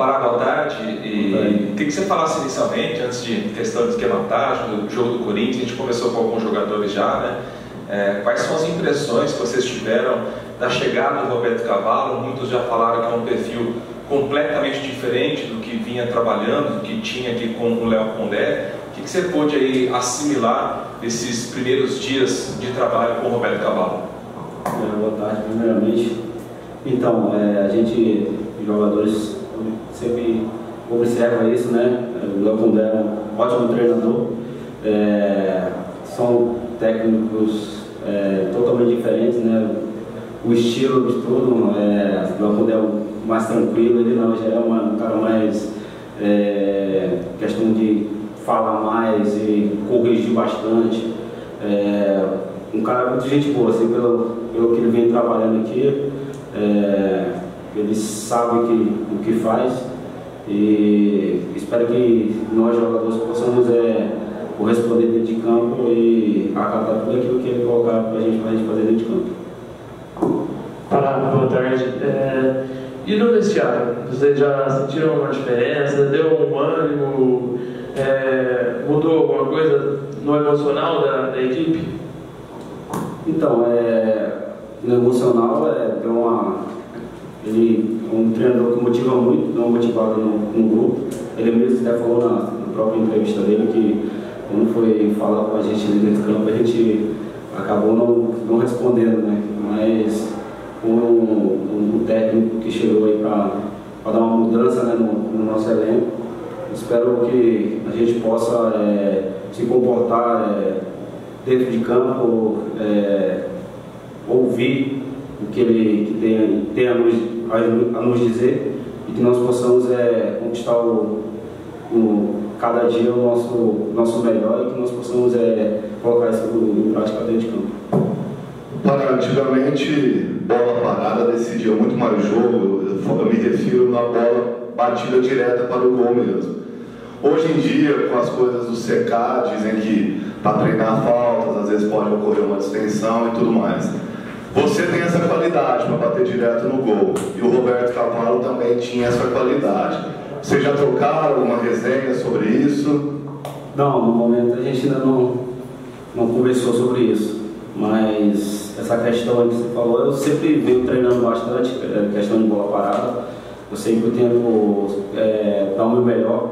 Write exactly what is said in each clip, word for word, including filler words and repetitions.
Pará, boa tarde. E queria que você falasse inicialmente, antes de questão de esquema tático, do jogo do Corinthians. A gente começou com alguns jogadores já, né? É, quais são as impressões que vocês tiveram da chegada do Roberto Cavalo? Muitos já falaram que é um perfil completamente diferente do que vinha trabalhando, do que tinha aqui com o Léo Condé. O que, que você pôde aí assimilar desses primeiros dias de trabalho com o Roberto Cavalo? É, boa tarde, primeiramente. Então, é, a gente, jogadores, sempre observa isso, né? O Léo Condé é um ótimo treinador. É, são técnicos é, totalmente diferentes, né? O estilo de tudo, é, o Léo Condé é mais tranquilo, ele não, já é uma, um cara mais é, questão de falar mais e corrigir bastante. É, um cara muito gente boa, assim, pelo, pelo que ele vem trabalhando aqui. É, ele sabe que, o que faz e espero que nós jogadores possamos é, corresponder dentro de campo e acatar tudo aquilo que ele colocar para a gente fazer dentro de campo. Pará, boa tarde. É, e no vestiário, vocês já sentiram uma diferença? Deu um ânimo? É, mudou alguma coisa no emocional da, da equipe? Então, é, no emocional, é, deu uma, ele é um treinador que motiva muito, dá uma motivada no, no grupo. Ele mesmo até falou na, na própria entrevista dele que quando foi falar com a gente dentro do campo, a gente acabou não, não respondendo, né? Mas com um, um técnico que chegou aí para dar uma mudança, né, no, no nosso elenco, espero que a gente possa é, se comportar é, dentro de campo, é, ouvir o que ele que tem, tem a, nos, a, a nos dizer e que nós possamos é, conquistar o, o, cada dia o nosso, nosso melhor e que nós possamos é, colocar isso em prática dentro de campo. Para, antigamente, bola parada decidia muito mais o jogo. Eu me refiro na bola batida direta para o gol mesmo. Hoje em dia, com as coisas do C K, dizem que para treinar faltas, às vezes pode ocorrer uma distensão e tudo mais. Você tem essa qualidade para bater direto no gol. E o Roberto Cavalo também tinha essa qualidade. Vocês já trocaram alguma resenha sobre isso? Não, no momento a gente ainda não, não conversou sobre isso. Mas essa questão aí que você falou, eu sempre venho treinando bastante, questão de bola parada. Eu sempre tento é, dar o meu melhor.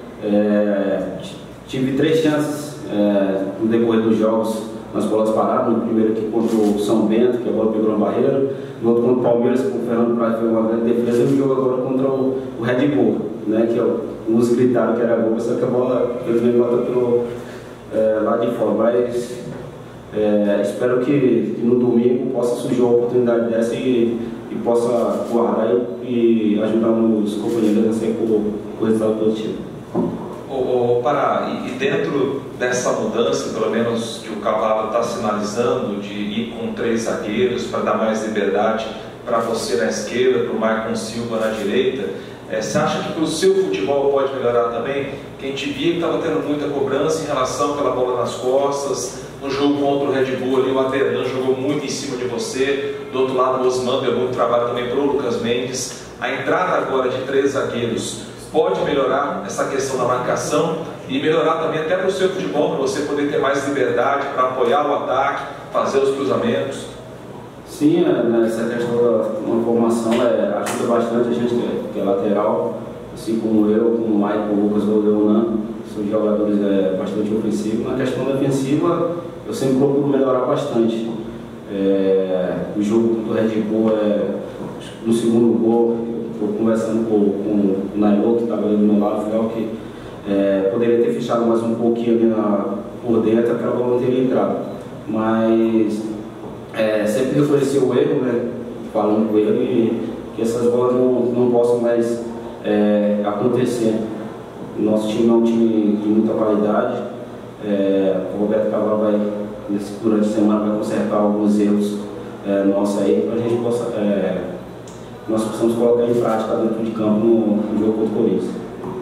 É, tive três chances é, no decorrer dos jogos nas bolas paradas. No primeiro aqui contra o São Bento, que a bola pegou na barreira. No outro contra o Palmeiras, com o Fernando Praz foi uma grande defesa. E no jogo agora contra o, o Red Bull, né, que uns gritaram que era gol, só que a bola ele bateu pelo é, lá de fora. Mas é, espero que, que no domingo possa surgir uma oportunidade dessa e, e possa guardar e, e ajudar os companheiros a sair com o resultado positivo. O, o Pará, e, e dentro dessa mudança, pelo menos que o Cavalo está sinalizando, de ir com três zagueiros para dar mais liberdade para você na esquerda, para o Maicon Silva na direita, é, você acha que o seu futebol pode melhorar também? Que a gente via que estava tendo muita cobrança em relação àquela bola nas costas. No jogo contra o Red Bull ali, o Aderlan jogou muito em cima de você. Do outro lado, o Osman deu muito trabalho também para o Lucas Mendes. A entrada agora de três zagueiros pode melhorar essa questão da marcação e melhorar também até para o seu futebol, para você poder ter mais liberdade para apoiar o ataque, fazer os cruzamentos? Sim, essa questão da formação é, ajuda bastante a gente que é lateral, assim como eu, como o Maicon, o Lucas ou o Leonan, são jogadores é, bastante ofensivos. Na questão defensiva, eu sempre procuro melhorar bastante. É, o jogo contra o Red Bull, é, no segundo gol, estou conversando com, com o Nailô, que estava ali do meu lado, falei que é, poderia ter fechado mais um pouquinho ali na, por dentro, que a bola não teria entrado. Mas é, sempre reconheci o erro, né, falando com ele, que essas bolas não, não possam mais é, acontecer. O nosso time é um time de muita qualidade. É, o Roberto Cavalo vai, nesse, durante a semana, vai consertar alguns erros é, nossos aí, para a gente possa, é, nós possamos colocar em prática dentro de campo no, no jogo contra o Corinthians.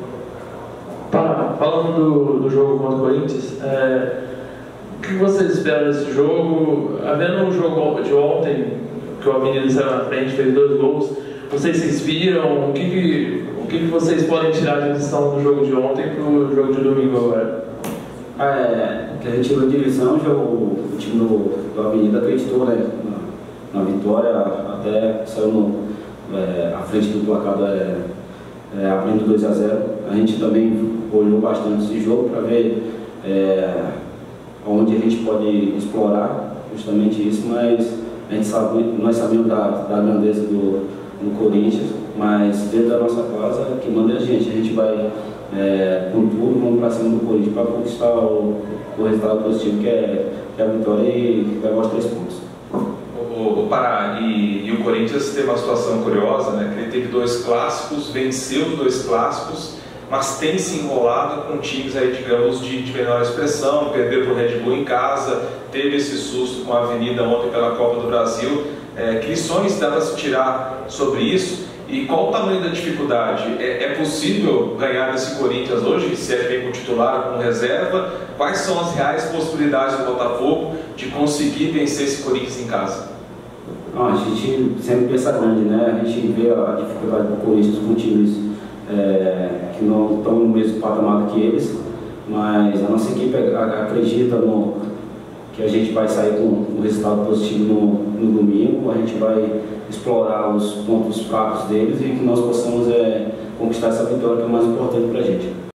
Tá, falando do, do jogo contra o Corinthians, é, o que vocês esperam desse jogo? Havendo um jogo de ontem, que o Avenida saiu na frente, fez dois gols, vocês se inspiram? O que, que o que, que vocês podem tirar de lição do jogo de ontem para o jogo de domingo agora? É, que a gente tirou de lição, já o, o time do, do Avenida acreditou, né, na, na vitória, até saiu no, é, à frente do placar, é, é, abrindo dois a zero. A gente também olhou bastante esse jogo para ver é, onde a gente pode explorar justamente isso, mas a gente sabe, nós sabemos da, da grandeza do, do Corinthians, mas dentro da nossa casa, que manda é a gente. A gente vai é, com tudo, vamos para cima do Corinthians para conquistar o, o resultado positivo, que é, que é a vitória e levar os três pontos. O, o Pará e, e o Corinthians teve uma situação curiosa, né? Que ele teve dois clássicos, venceu os dois clássicos, mas tem se enrolado com times aí, digamos, de, de menor expressão, perdeu para o Red Bull em casa, teve esse susto com a Avenida ontem pela Copa do Brasil. É, que lições dá para se tirar sobre isso e qual o tamanho da dificuldade? É, é possível ganhar desse Corinthians hoje, se é que vem com titular ou com reserva? Quais são as reais possibilidades do Botafogo de conseguir vencer esse Corinthians em casa? Ah, a gente sempre pensa grande, né? A gente vê a dificuldade do Corinthians com times é, que não estão no mesmo patamar que eles, mas a nossa equipe acredita no que a gente vai sair com um resultado positivo no, no domingo, a gente vai explorar os pontos fracos deles e que nós possamos é, conquistar essa vitória, que é o mais importante para a gente.